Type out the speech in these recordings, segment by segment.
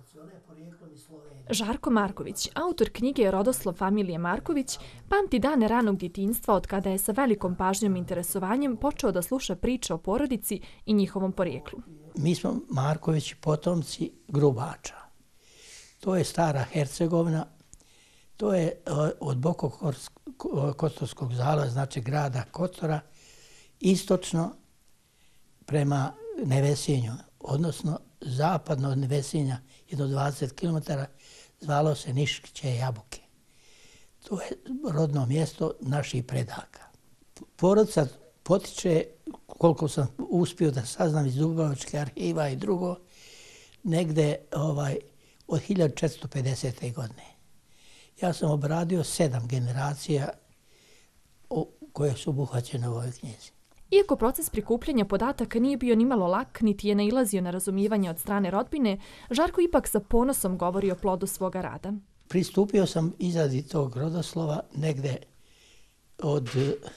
Žarko Marković, autor knjige Rodoslov familije Marković, pamti dane ranog djetinjstva od kada je sa velikom pažnjom i interesovanjem počeo da sluša priče o porodici i njihovom porijeklu. Mi smo Markovići potomci Grubača. To je stara Hercegovina, to je od Bokokotorskog zala, znači grada Kotora, istočno prema Nevesinju, odnosno zapadno od Nevesinja, jedno 20 km, zvalo se Niškiće Jabuke. To je rodno mjesto naših predaka. Porodica potiče, koliko sam uspio da saznam iz Dubrovačke arhiva i drugo, negde od 1450. godine. Ja sam obradio 7 generacija koje su obuhvaćene u ovoj knjizi. Iako proces prikupljanja podataka nije bio nimalo lak, niti je nailazio na razumijevanje od strane rodbine, Žarko ipak sa ponosom govori o plodu svoga rada. Pristupio sam izradi tog rodoslova negde od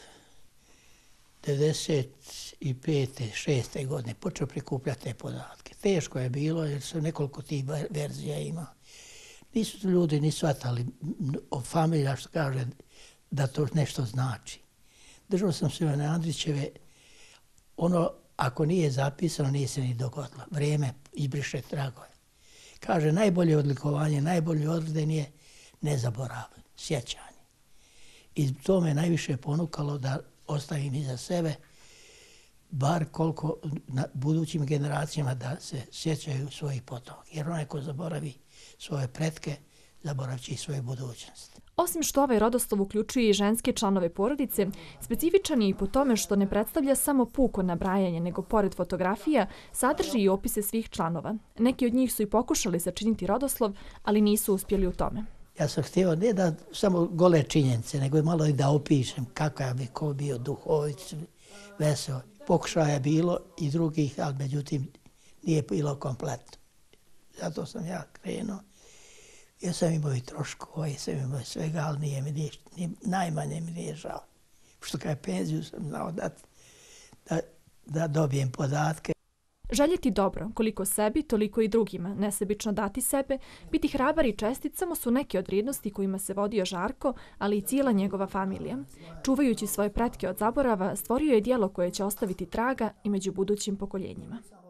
95. 6. godine. Počeo prikupljati te podatke. Teško je bilo jer su nekoliko tih verzija ima. Nisu ljudi ni shvatali o familija što kaže da to nešto znači. Držao sam se Ivane Andrićeve, ono ako nije zapisano nije se ni dogodilo. Vrijeme izbriše tragove. Kaže najbolje odlikovanje, najbolji orden je nezaborav, sjećanje. I to me najviše ponukalo da ostavim iza sebe bar koliko budućim generacijama da se sjećaju svojih potomaka. Jer onaj ko zaboravi svoje pretke, zaboravit će i svoju budućnost. Osim što ovaj rodoslov uključuje i ženske članove porodice, specifičan je i po tome što ne predstavlja samo puko nabrajanje, nego pored fotografija sadrži i opise svih članova. Neki od njih su i pokušali sačiniti rodoslov, ali nisu uspjeli u tome. Ja sam htio ne da samo gole činjenice, nego malo i da opišem kakav bi ko bio duhović, veseo. Pokušaja je bilo i drugih, ali međutim nije bilo kompletno. Zato sam ja krenuo. Ja sam imao i troškova, ja sam imao svega, ali najmanje mi nije žao. Što kada je penziju sam znao da dobijem podatke. Željeti dobro, koliko sebi, toliko i drugima, nesebično dati sebe, biti hrabar i čestit samo su neke od vrijednosti kojima se vodio Žarko, ali i cijela njegova familija. Čuvajući svoje pretke od zaborava, stvorio je djelo koje će ostaviti traga i među budućim pokoljenjima.